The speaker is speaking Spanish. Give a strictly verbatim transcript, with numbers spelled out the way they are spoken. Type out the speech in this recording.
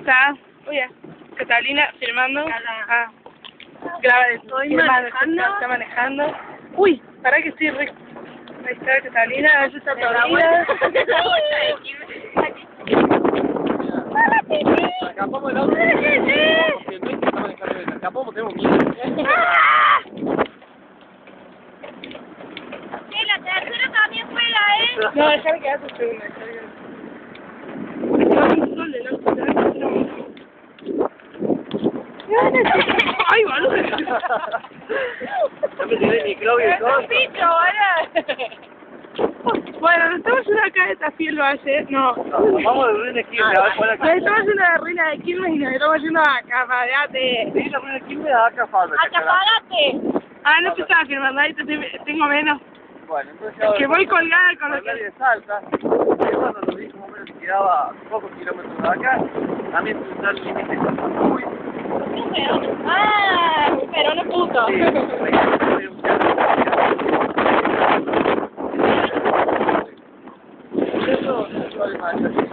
está? Uy, ya. Catalina, filmando. Ah. Graba, estoy manejando. Está manejando. Uy, para que estoy re... Ahí está Catalina, ahí está Paulina. Acapamos el auto. Porque no está manejando bien. Acapamos, tenemos miedo. Sí, la tercera también juega, ¿eh? No, déjame que hagas segunda. ¡Ay, boludo! Ya me tiré mi Claudio y todo. ¡Es bicho, boludo! Bueno, nos estamos yendo acá de Tafiel Valle. No. Vamos de Ruina Quilmes, a ver cuál es Nos estamos yendo de Ruina de Quilmes y nos estamos yendo a Camarate. Sí, la Ruina Quilmes a Acafalda. ¡Acaparate! Ah, no te estaba filmando, ahí te tengo menos. Bueno, entonces Es que voy colgada con lo que... que... de Salta, y bueno, nos dijo más o menos que quedaba pocos kilómetros de acá. También cruzar el límite con Jujuy. ¡Ah! Pero no puto. Sí, eso, eso vale más.